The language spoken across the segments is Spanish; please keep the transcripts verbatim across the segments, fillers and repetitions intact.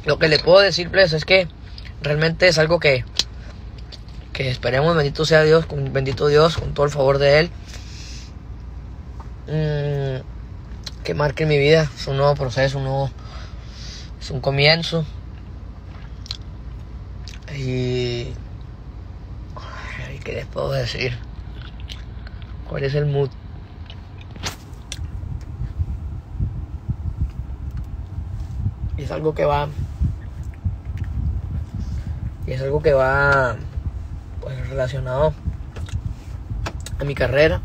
Lo que le puedo decirles es que realmente es algo que, que esperemos, bendito sea Dios, con, bendito Dios, con todo el favor de Él, mmm, que marque mi vida. Es un nuevo proceso, un nuevo, es un comienzo. Y ay, ¿qué les puedo decir? ¿Cuál es el mood? Y es algo que va y es algo que va pues relacionado a mi carrera.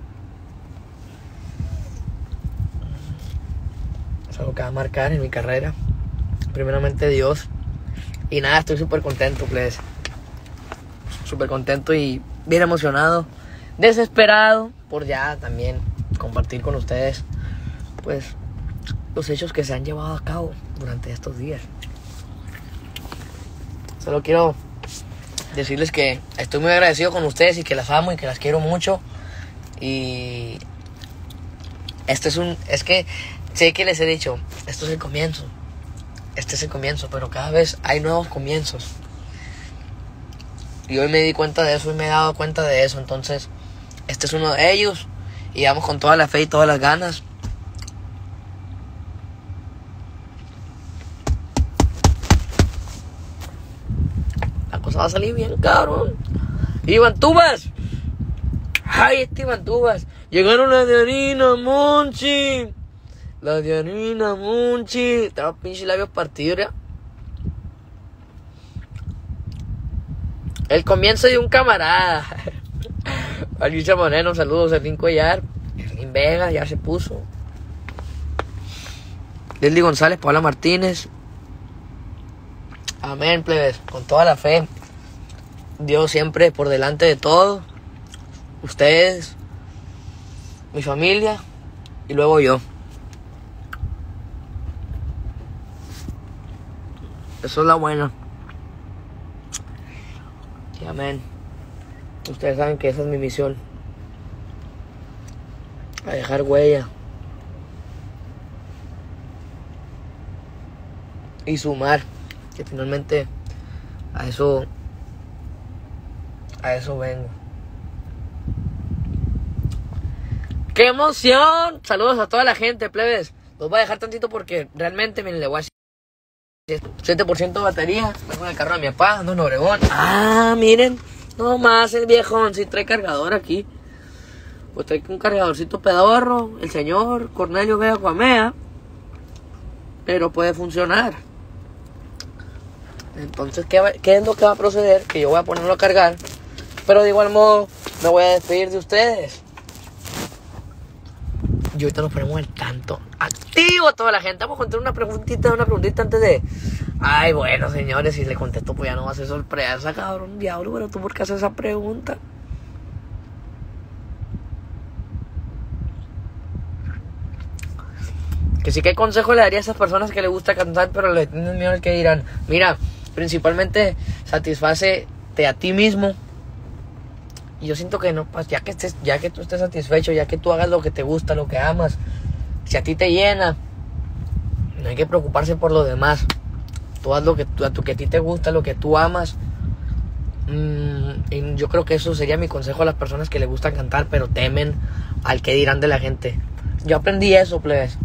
Es algo que va a marcar en mi carrera, primeramente Dios. Y nada, estoy súper contento, pues. Súper contento y bien emocionado. Desesperado por ya también compartir con ustedes, pues, los hechos que se han llevado a cabo durante estos días. Solo quiero decirles que estoy muy agradecido con ustedes y que las amo y que las quiero mucho. Y este es un... Es que sé que les he dicho, esto es el comienzo. Este es el comienzo, pero cada vez hay nuevos comienzos. Y hoy me di cuenta de eso y me he dado cuenta de eso. Entonces, este es uno de ellos. Y vamos con toda la fe y todas las ganas. La cosa va a salir bien, cabrón. Iván Tubas. Ay, este Iván Tubas. Llegaron las de harina, Monchi. Las de harina, Monchi. Estaba pinche labios partidos, ya. El comienzo de un camarada. Alicia Moreno, saludos. Erlín Cuellar. Erlín Vega, ya se puso. Leslie González, Paula Martínez. Amén, plebes. Con toda la fe. Dios siempre por delante de todo. Ustedes, mi familia y luego yo. Eso es la buena. Y amén. Ustedes saben que esa es mi misión. A dejar huella. Y sumar. Que finalmente a eso a eso vengo. ¡Qué emoción! Saludos a toda la gente, plebes. Los voy a dejar tantito porque realmente, miren, le voy a decir siete por ciento de batería. Vengo en el carro de mi papá, ando en Obregón. Ah, miren. No más el viejón, si trae cargador aquí. Pues trae un cargadorcito pedorro. El señor Cornelio Vega Guamea. Pero puede funcionar. Entonces, ¿qué, va, ¿qué es lo que va a proceder? Que yo voy a ponerlo a cargar. Pero de igual modo, me voy a despedir de ustedes. Y ahorita nos ponemos al tanto. Activo a toda la gente. Vamos a contar una preguntita, una preguntita antes de... Ay, bueno, señores, si le contesto, pues ya no va a ser sorpresa, cabrón, diablo. Pero tú, ¿por qué haces esa pregunta? Que sí, ¿qué consejo le daría a esas personas que les gusta cantar, pero le tienen miedo al que dirán? Mira, principalmente satisfácete a ti mismo. Y yo siento que no, pues ya que estés, ya que tú estés satisfecho, ya que tú hagas lo que te gusta, lo que amas, si a ti te llena, no hay que preocuparse por lo demás. Tú haz lo que, a tu, que a ti te gusta, lo que tú amas. Mm, y yo creo que eso sería mi consejo a las personas que les gusta cantar, pero temen al que dirán de la gente. Yo aprendí eso, plebes.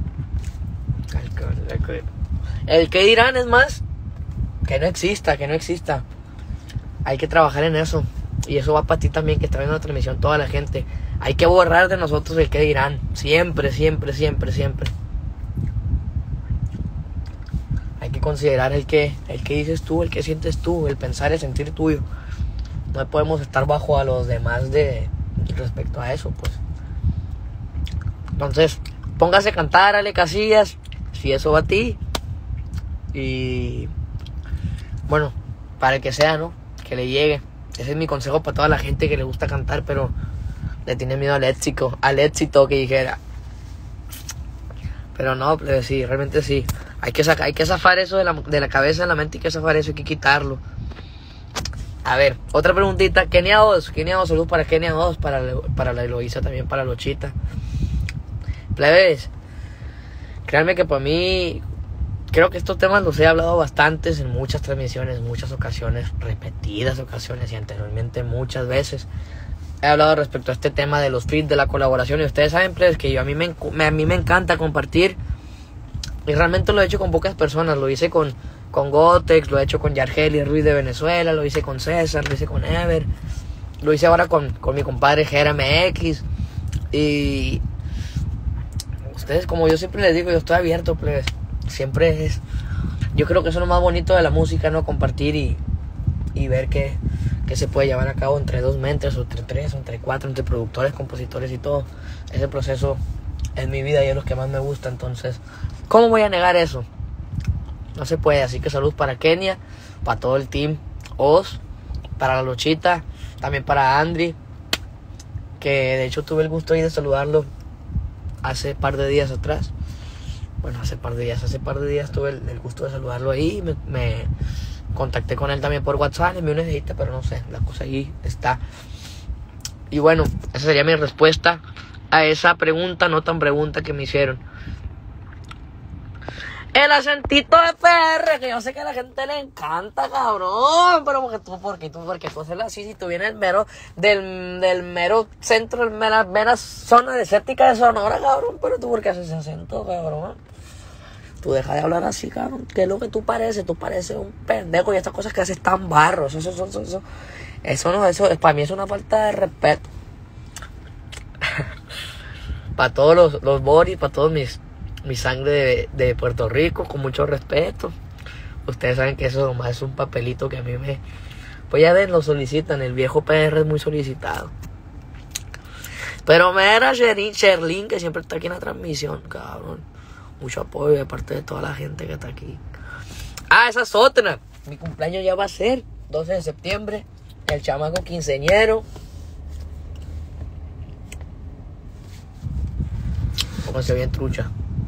El que dirán es más que no exista, que no exista. Hay que trabajar en eso. Y eso va para ti también, que está viendo la transmisión, toda la gente. Hay que borrar de nosotros el que dirán. Siempre, siempre, siempre, siempre. Hay que considerar el que, el que dices tú, el que sientes tú, el pensar, el sentir tuyo. No podemos estar bajo a los demás de respecto a eso, pues. Entonces, póngase a cantar, Ale Casillas, si eso va a ti. Y bueno, para el que sea, ¿no? Que le llegue. Ese es mi consejo para toda la gente que le gusta cantar, pero le tiene miedo al éxito, al éxito que dijera. Pero no, pues sí, realmente sí. Hay que sacar, hay que zafar eso de la, de la cabeza, de la mente, hay que zafar eso, hay que quitarlo. A ver, otra preguntita. Kenia dos, Kenia dos, saludos para Kenia dos, para, para la Eloísa, también para Lochita. Plebes, créanme que para mí, creo que estos temas los he hablado bastantes en muchas transmisiones, muchas ocasiones, repetidas ocasiones y anteriormente muchas veces. He hablado respecto a este tema de los feats, de la colaboración. Y ustedes saben, pues, que yo, a, mí me, a mí me encanta compartir. Y realmente lo he hecho con pocas personas. Lo hice con, con Gotex, lo he hecho con Yargeli Ruiz de Venezuela, lo hice con César, lo hice con Ever. Lo hice ahora con, con mi compadre G R M X. Y ustedes, como yo siempre les digo, yo estoy abierto, pues. Siempre es... Yo creo que eso es lo más bonito de la música, ¿no? Compartir y, y ver que... que se puede llevar a cabo entre dos mentes, o entre tres, o entre cuatro, entre productores, compositores y todo. Ese proceso es mi vida y es lo que más me gusta. Entonces, ¿cómo voy a negar eso? No se puede. Así que salud para Kenia, para todo el team Oz, para la Luchita, también para Andri, que de hecho tuve el gusto ahí de saludarlo hace par de días atrás. Bueno, hace par de días, hace par de días tuve el, el gusto de saludarlo ahí. Me... me contacté con él también por WhatsApp, le envié un mensajito, pero no sé, la cosa ahí está. Y bueno, esa sería mi respuesta a esa pregunta, no tan pregunta que me hicieron. El acentito de P R, que yo sé que a la gente le encanta, cabrón. Pero porque tú, porque tú, porque tú haces así, si tú vienes del mero, del, del mero centro, del mera, mera zona desértica de Sonora, cabrón. Pero tú, ¿por qué haces ese acento, cabrón? Tú deja de hablar así, cabrón. ¿Qué es lo que tú pareces? Tú pareces un pendejo y estas cosas que haces tan barros. Eso, eso, eso, eso. Eso no, eso, para mí es una falta de respeto. Para todos los, los boris, para todos mis, mi sangre de, de Puerto Rico, con mucho respeto. Ustedes saben que eso nomás es un papelito que a mí me... Pues ya ven, lo solicitan. El viejo P R es muy solicitado. Pero me era Sherlyn, que siempre está aquí en la transmisión, cabrón. Mucho apoyo de parte de toda la gente que está aquí. Ah, esa es otra. Mi cumpleaños ya va a ser doce de septiembre. El chamaco quinceñero. Pónganse bien trucha.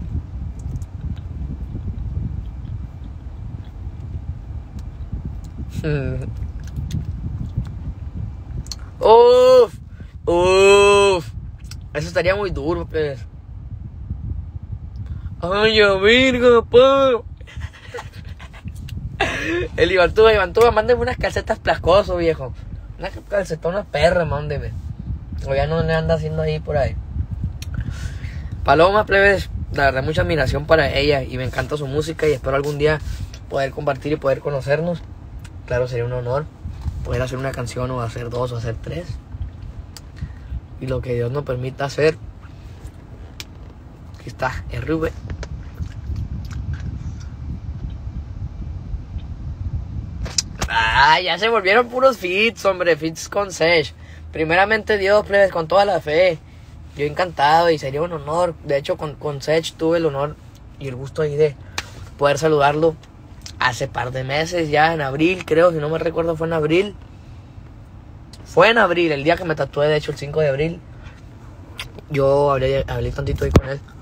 Uf, uf. Eso estaría muy duro, pues. Ay, ya virga, pa. El Iván Tuba, Iván Tuba, mándeme unas calcetas plascoso, viejo. Unas calcetonas perras, mándeme. O ya no le anda haciendo ahí por ahí. Paloma, plebes, la verdad, mucha admiración para ella. Y me encanta su música y espero algún día poder compartir y poder conocernos. Claro, sería un honor poder hacer una canción o hacer dos o hacer tres. Y lo que Dios nos permita hacer. Aquí está, R V. Ah, ya se volvieron puros feats, hombre, feats con Sech. Primeramente Dios, plebes, con toda la fe. Yo encantado y sería un honor. De hecho, con, con Sech tuve el honor y el gusto ahí de poder saludarlo hace par de meses, ya en abril, creo, si no me recuerdo, fue en abril. Fue en abril, el día que me tatué, de hecho, el cinco de abril. Yo hablé, hablé tantito ahí con él.